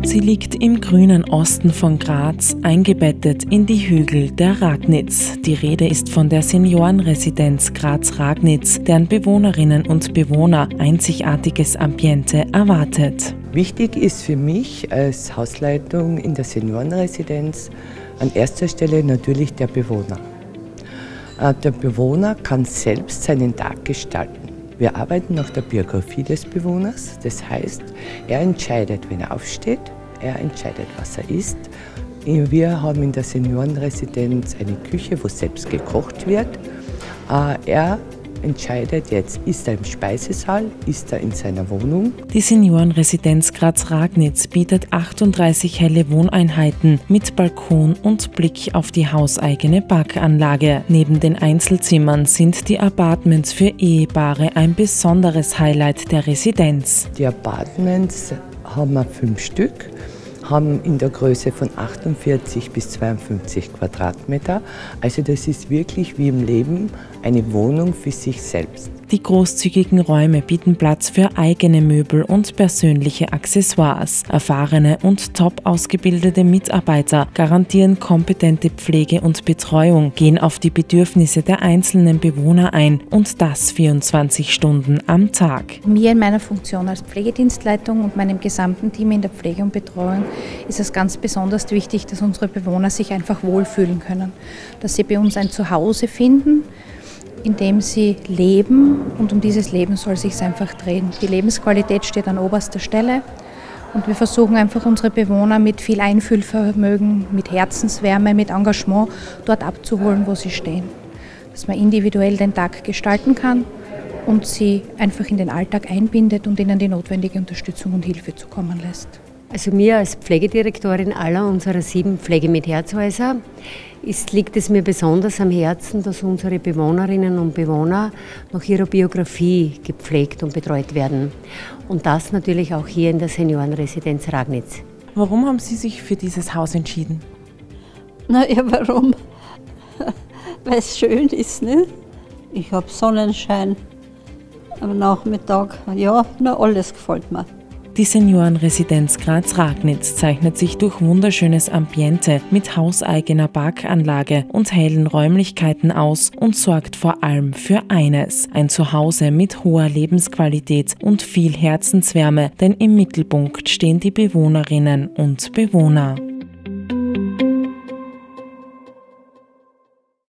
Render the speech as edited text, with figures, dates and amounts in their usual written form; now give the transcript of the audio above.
Sie liegt im grünen Osten von Graz, eingebettet in die Hügel der Ragnitz. Die Rede ist von der Seniorenresidenz Graz-Ragnitz, deren Bewohnerinnen und Bewohner einzigartiges Ambiente erwartet. Wichtig ist für mich als Hausleitung in der Seniorenresidenz an erster Stelle natürlich der Bewohner. Der Bewohner kann selbst seinen Tag gestalten. Wir arbeiten nach der Biografie des Bewohners, das heißt, er entscheidet, wenn er aufsteht, er entscheidet, was er isst. Wir haben in der Seniorenresidenz eine Küche, wo selbst gekocht wird. Er entscheidet jetzt, ist er im Speisesaal, ist er in seiner Wohnung. Die Seniorenresidenz Graz-Ragnitz bietet 38 helle Wohneinheiten mit Balkon und Blick auf die hauseigene Parkanlage. Neben den Einzelzimmern sind die Apartments für Ehepaare ein besonderes Highlight der Residenz. Die Apartments haben wir 5 Stück, haben in der Größe von 48 bis 52 Quadratmeter. Also das ist wirklich wie im Leben eine Wohnung für sich selbst. Die großzügigen Räume bieten Platz für eigene Möbel und persönliche Accessoires. Erfahrene und top ausgebildete Mitarbeiter garantieren kompetente Pflege und Betreuung, gehen auf die Bedürfnisse der einzelnen Bewohner ein und das 24 Stunden am Tag. Mir in meiner Funktion als Pflegedienstleitung und meinem gesamten Team in der Pflege und Betreuung ist es ganz besonders wichtig, dass unsere Bewohner sich einfach wohlfühlen können, dass sie bei uns ein Zuhause finden, in dem sie leben, und um dieses Leben soll es sich einfach drehen. Die Lebensqualität steht an oberster Stelle und wir versuchen einfach unsere Bewohner mit viel Einfühlvermögen, mit Herzenswärme, mit Engagement dort abzuholen, wo sie stehen. Dass man individuell den Tag gestalten kann und sie einfach in den Alltag einbindet und ihnen die notwendige Unterstützung und Hilfe zukommen lässt. Also mir als Pflegedirektorin aller unserer 7 Pflege mit Herzhäuser liegt es mir besonders am Herzen, dass unsere Bewohnerinnen und Bewohner nach ihrer Biografie gepflegt und betreut werden. Und das natürlich auch hier in der Seniorenresidenz Ragnitz. Warum haben Sie sich für dieses Haus entschieden? Na ja, warum? Weil es schön ist, ne? Ich habe Sonnenschein am Nachmittag. Ja, na, alles gefällt mir. Die Seniorenresidenz Graz-Ragnitz zeichnet sich durch wunderschönes Ambiente mit hauseigener Parkanlage und hellen Räumlichkeiten aus und sorgt vor allem für eines: ein Zuhause mit hoher Lebensqualität und viel Herzenswärme, denn im Mittelpunkt stehen die Bewohnerinnen und Bewohner.